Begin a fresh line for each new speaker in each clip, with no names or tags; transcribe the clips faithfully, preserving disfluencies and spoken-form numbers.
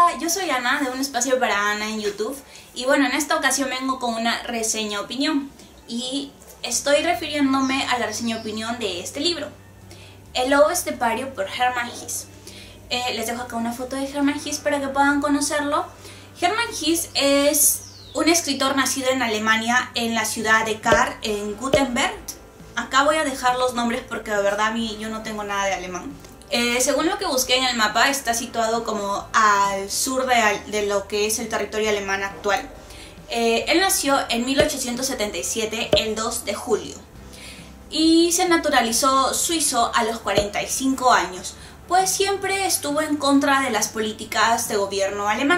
Hola, yo soy Ana de Un Espacio para Ana en YouTube y bueno, en esta ocasión vengo con una reseña opinión y estoy refiriéndome a la reseña opinión de este libro, El Lobo Estepario por Hermann Hesse. Eh, les dejo acá una foto de Hermann Hesse para que puedan conocerlo. Hermann Hesse es un escritor nacido en Alemania, en la ciudad de Kahr, en Württemberg. Acá voy a dejar los nombres porque de verdad a mí yo no tengo nada de alemán. Eh, según lo que busqué en el mapa, está situado como al sur de, de lo que es el territorio alemán actual. Eh, él nació en mil ochocientos setenta y siete, el dos de julio, y se naturalizó suizo a los cuarenta y cinco años, pues siempre estuvo en contra de las políticas de gobierno alemán.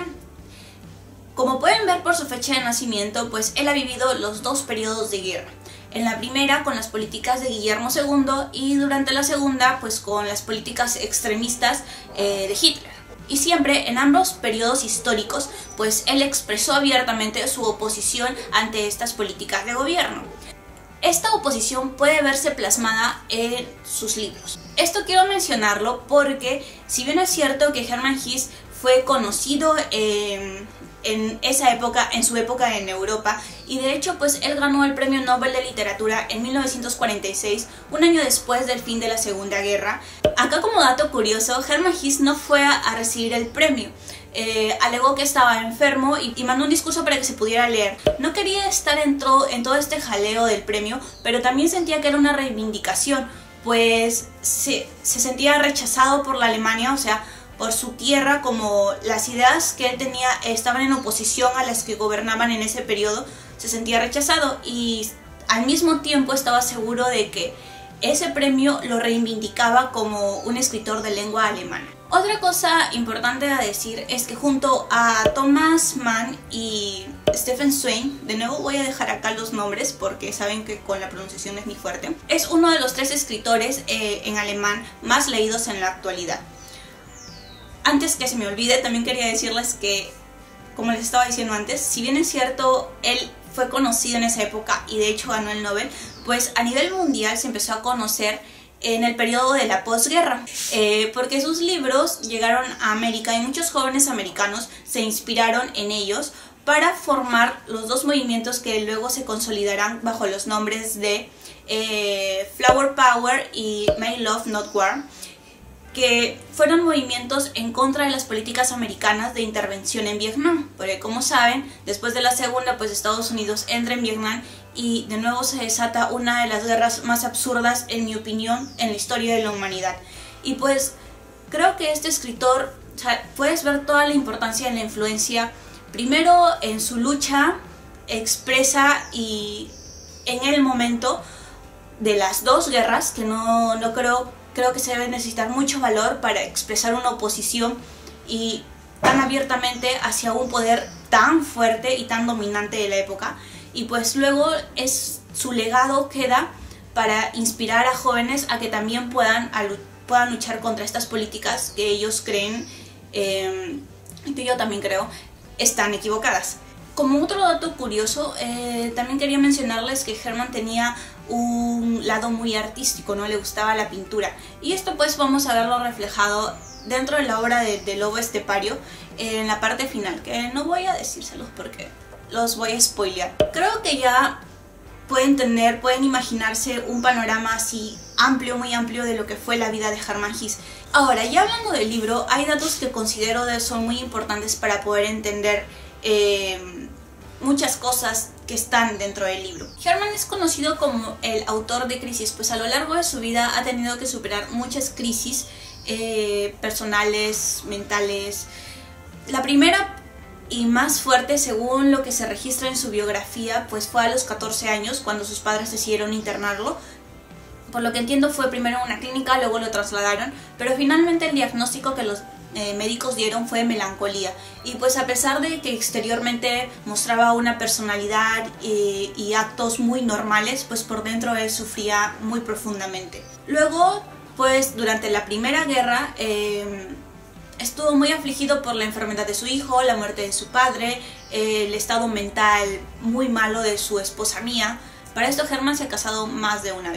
Como pueden ver por su fecha de nacimiento, pues él ha vivido los dos periodos de guerra. En la primera con las políticas de Guillermo segundo y durante la segunda pues con las políticas extremistas eh, de Hitler. Y siempre en ambos periodos históricos pues él expresó abiertamente su oposición ante estas políticas de gobierno. Esta oposición puede verse plasmada en sus libros. Esto quiero mencionarlo porque si bien es cierto que Hermann Hesse fue conocido eh, en esa época, en su época en Europa, y de hecho pues él ganó el Premio Nobel de Literatura en mil novecientos cuarenta y seis, un año después del fin de la Segunda Guerra. Acá como dato curioso, Hermann Hesse no fue a, a recibir el premio. Eh, alegó que estaba enfermo y, y mandó un discurso para que se pudiera leer. No quería estar en, to, en todo este jaleo del premio, pero también sentía que era una reivindicación, pues se, se sentía rechazado por la Alemania, o sea, por su tierra, como las ideas que él tenía estaban en oposición a las que gobernaban en ese periodo, se sentía rechazado y al mismo tiempo estaba seguro de que ese premio lo reivindicaba como un escritor de lengua alemana. Otra cosa importante a decir es que junto a Thomas Mann y Stefan Zweig, de nuevo voy a dejar acá los nombres porque saben que con la pronunciación es muy fuerte, es uno de los tres escritores eh, en alemán más leídos en la actualidad. Antes que se me olvide, también quería decirles que, como les estaba diciendo antes, si bien es cierto, él fue conocido en esa época y de hecho ganó el Nobel, pues a nivel mundial se empezó a conocer en el periodo de la posguerra, eh, porque sus libros llegaron a América y muchos jóvenes americanos se inspiraron en ellos para formar los dos movimientos que luego se consolidarán bajo los nombres de eh, Flower Power y Make Love Not War, que fueron movimientos en contra de las políticas americanas de intervención en Vietnam, porque como saben, después de la segunda, pues Estados Unidos entra en Vietnam y de nuevo se desata una de las guerras más absurdas, en mi opinión, en la historia de la humanidad. Y pues creo que este escritor, o sea, puedes ver toda la importancia en la influencia, primero en su lucha expresa y en el momento de las dos guerras, que no, no creo... Creo que se debe necesitar mucho valor para expresar una oposición y tan abiertamente hacia un poder tan fuerte y tan dominante de la época. Y pues luego es, su legado queda para inspirar a jóvenes a que también puedan, a, puedan luchar contra estas políticas que ellos creen, eh, que yo también creo, están equivocadas. Como otro dato curioso, eh, también quería mencionarles que Hermann tenía un lado muy artístico, ¿no? Le gustaba la pintura. Y esto pues vamos a verlo reflejado dentro de la obra de, de Lobo Estepario, en la parte final, que no voy a decírselos porque los voy a spoilear. Creo que ya pueden tener, pueden imaginarse un panorama así amplio, muy amplio de lo que fue la vida de Hermann Hesse. Ahora, ya hablando del libro, hay datos que considero de, son muy importantes para poder entender eh, muchas cosas que están dentro del libro. Hermann es conocido como el autor de crisis, pues a lo largo de su vida ha tenido que superar muchas crisis eh, personales, mentales. La primera y más fuerte, según lo que se registra en su biografía, pues fue a los catorce años, cuando sus padres decidieron internarlo. Por lo que entiendo fue primero en una clínica, luego lo trasladaron, pero finalmente el diagnóstico que los Eh, médicos dieron fue melancolía, y pues a pesar de que exteriormente mostraba una personalidad y, y actos muy normales, pues por dentro él sufría muy profundamente. Luego pues durante la Primera Guerra eh, estuvo muy afligido por la enfermedad de su hijo, la muerte de su padre, eh, el estado mental muy malo de su esposa Mia. Para esto Hermann se ha casado más de una vez.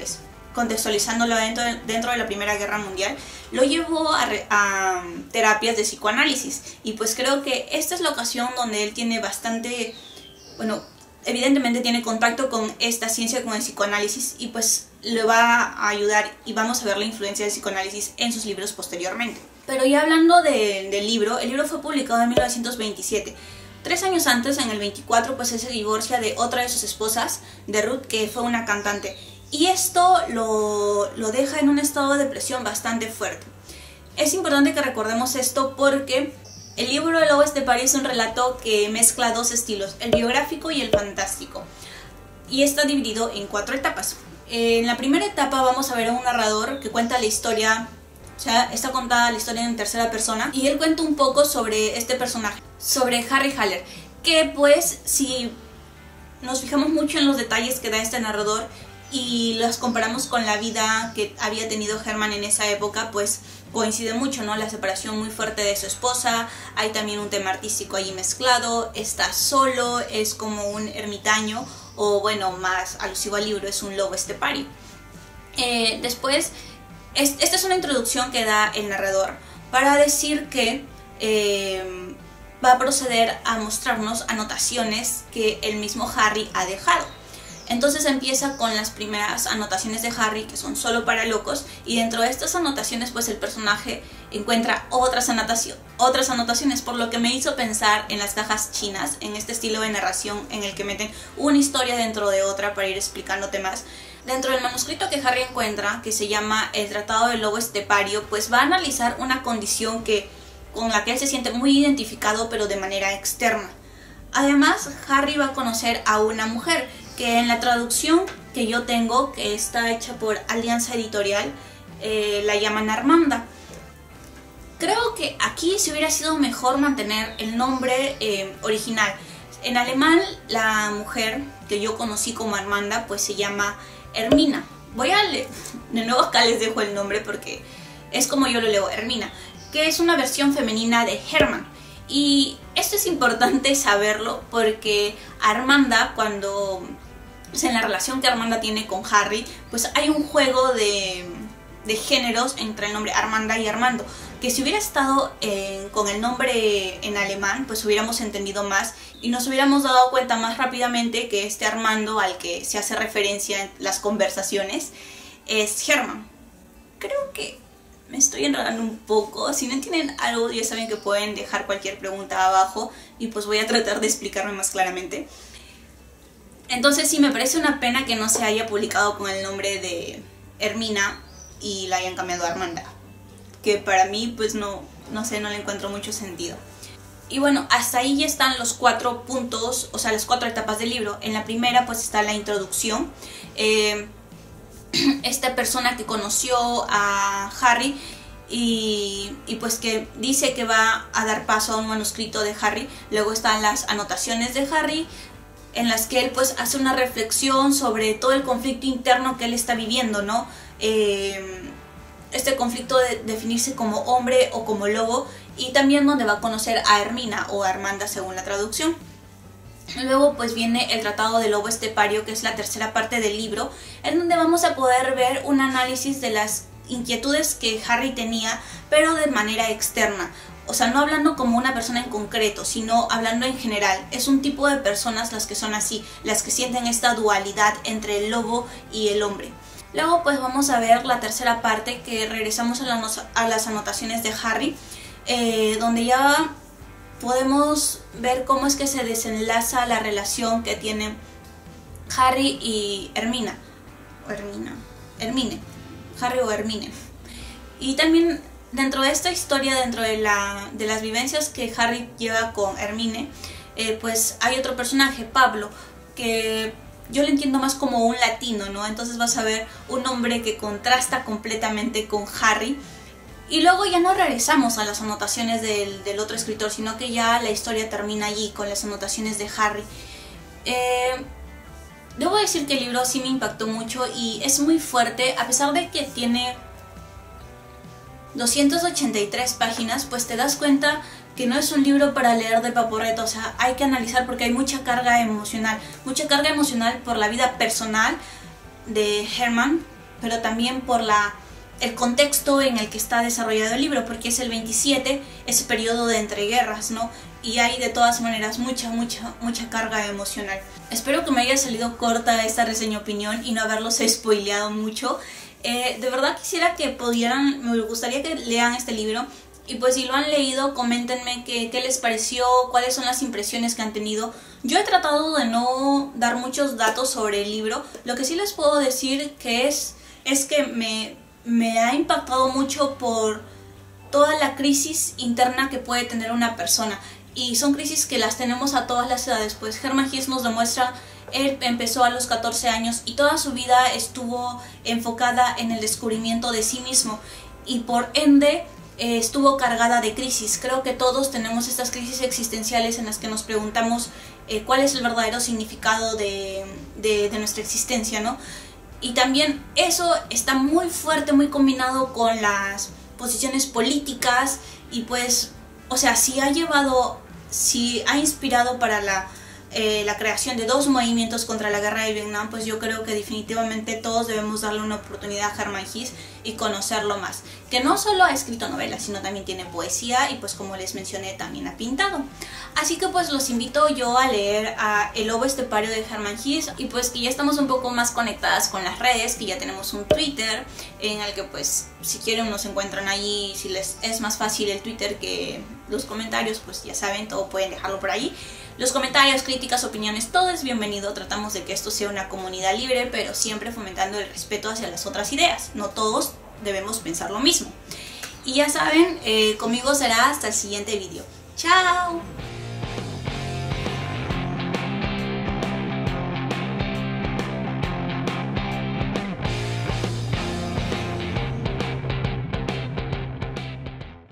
contextualizándolo dentro de, dentro de la Primera Guerra Mundial, lo llevó a, re, a terapias de psicoanálisis. Y pues creo que esta es la ocasión donde él tiene bastante, bueno, evidentemente tiene contacto con esta ciencia, con el psicoanálisis, y pues le va a ayudar y vamos a ver la influencia del psicoanálisis en sus libros posteriormente. Pero ya hablando de, del libro, el libro fue publicado en mil novecientos veintisiete. Tres años antes, en el veinticuatro, pues él se divorcia de otra de sus esposas, de Ruth, que fue una cantante. Y esto lo, lo deja en un estado de depresión bastante fuerte. Es importante que recordemos esto porque el libro El Lobo Estepario es un relato que mezcla dos estilos, el biográfico y el fantástico. Y está dividido en cuatro etapas. En la primera etapa vamos a ver a un narrador que cuenta la historia, o sea, está contada la historia en tercera persona. Y él cuenta un poco sobre este personaje, sobre Harry Haller. Que pues, si nos fijamos mucho en los detalles que da este narrador y los comparamos con la vida que había tenido Herman en esa época, pues coincide mucho, ¿no? La separación muy fuerte de su esposa, hay también un tema artístico ahí mezclado, está solo, es como un ermitaño, o bueno, más alusivo al libro, es un lobo estepario. Eh, después, es, esta es una introducción que da el narrador para decir que eh, va a proceder a mostrarnos anotaciones que el mismo Harry ha dejado. Entonces empieza con las primeras anotaciones de Harry, que son solo para locos, y dentro de estas anotaciones pues el personaje encuentra otras, anotación, otras anotaciones, por lo que me hizo pensar en las cajas chinas, en este estilo de narración en el que meten una historia dentro de otra para ir explicándote más. Dentro del manuscrito que Harry encuentra, que se llama El Tratado del Lobo Estepario, pues va a analizar una condición que, con la que él se siente muy identificado, pero de manera externa. Además, Harry va a conocer a una mujer, que en la traducción que yo tengo, que está hecha por Alianza Editorial, eh, la llaman Armanda. Creo que aquí se hubiera sido mejor mantener el nombre eh, original. En alemán, la mujer que yo conocí como Armanda, pues se llama Hermina. Voy a leer, de nuevo acá les dejo el nombre porque es como yo lo leo, Hermina, que es una versión femenina de Herman. Y esto es importante saberlo porque Armanda, cuando, pues en la relación que Armanda tiene con Harry, pues hay un juego de, de géneros entre el nombre Armanda y Armando, que si hubiera estado eh, con el nombre en alemán, pues hubiéramos entendido más y nos hubiéramos dado cuenta más rápidamente que este Armando al que se hace referencia en las conversaciones es Herman. Creo que me estoy enredando un poco. Si no entienden algo, ya saben que pueden dejar cualquier pregunta abajo y pues voy a tratar de explicarme más claramente. Entonces sí, me parece una pena que no se haya publicado con el nombre de Hermina y la hayan cambiado a Armanda, que para mí pues no, no sé, no le encuentro mucho sentido. Y bueno, hasta ahí ya están los cuatro puntos, o sea, las cuatro etapas del libro. En la primera pues está la introducción. Eh, esta persona que conoció a Harry y, y pues que dice que va a dar paso a un manuscrito de Harry. Luego están las anotaciones de Harry, en las que él pues hace una reflexión sobre todo el conflicto interno que él está viviendo, ¿no? Eh, este conflicto de definirse como hombre o como lobo, y también donde va a conocer a Hermina o Armanda según la traducción. Luego pues viene el Tratado del Lobo Estepario, que es la tercera parte del libro, en donde vamos a poder ver un análisis de las inquietudes que Harry tenía, pero de manera externa. O sea, no hablando como una persona en concreto, sino hablando en general. Es un tipo de personas las que son así, las que sienten esta dualidad entre el lobo y el hombre. Luego pues vamos a ver la tercera parte, que regresamos a, la, a las anotaciones de Harry, eh, donde ya podemos ver cómo es que se desenlaza la relación que tienen Harry y Hermina. O Hermina. Hermine. Harry o Hermine. Y también dentro de esta historia, dentro de, la, de las vivencias que Harry lleva con Hermine, eh, pues hay otro personaje, Pablo, que yo lo entiendo más como un latino, ¿no? Entonces vas a ver un hombre que contrasta completamente con Harry. Y luego ya no regresamos a las anotaciones del, del otro escritor, sino que ya la historia termina allí con las anotaciones de Harry. Eh, debo decir que el libro sí me impactó mucho y es muy fuerte, a pesar de que tiene doscientas ochenta y tres páginas, pues te das cuenta que no es un libro para leer de paporreto. O sea, hay que analizar porque hay mucha carga emocional, mucha carga emocional por la vida personal de Herman, pero también por la, el contexto en el que está desarrollado el libro, porque es el veintisiete, ese periodo de entreguerras, ¿no? Y hay de todas maneras mucha, mucha, mucha carga emocional. Espero que me haya salido corta esta reseña opinión y no haberlos spoileado mucho. Eh, de verdad quisiera que pudieran, me gustaría que lean este libro. Y pues si lo han leído, coméntenme qué, qué les pareció, cuáles son las impresiones que han tenido. Yo he tratado de no dar muchos datos sobre el libro. Lo que sí les puedo decir que es, es que me, me ha impactado mucho por toda la crisis interna que puede tener una persona. Y son crisis que las tenemos a todas las edades. Pues Hermann Hesse nos demuestra, él empezó a los catorce años y toda su vida estuvo enfocada en el descubrimiento de sí mismo. Y por ende eh, estuvo cargada de crisis. Creo que todos tenemos estas crisis existenciales en las que nos preguntamos eh, cuál es el verdadero significado de, de, de nuestra existencia, ¿no? Y también eso está muy fuerte, muy combinado con las posiciones políticas y pues, o sea, si ha llevado, si ha inspirado para la, eh, la creación de dos movimientos contra la guerra de Vietnam, pues yo creo que definitivamente todos debemos darle una oportunidad a Hermann Hesse y conocerlo más. Que no solo ha escrito novelas, sino también tiene poesía y pues como les mencioné también ha pintado. Así que pues los invito yo a leer a El lobo estepario de Hermann Hesse y pues que ya estamos un poco más conectadas con las redes, que ya tenemos un Twitter en el que pues si quieren nos encuentran allí, si les es más fácil el Twitter que los comentarios, pues ya saben, todo pueden dejarlo por allí. Los comentarios, críticas, opiniones, todo es bienvenido. Tratamos de que esto sea una comunidad libre, pero siempre fomentando el respeto hacia las otras ideas. No todos debemos pensar lo mismo. Y ya saben, eh, conmigo será hasta el siguiente vídeo. ¡Chao!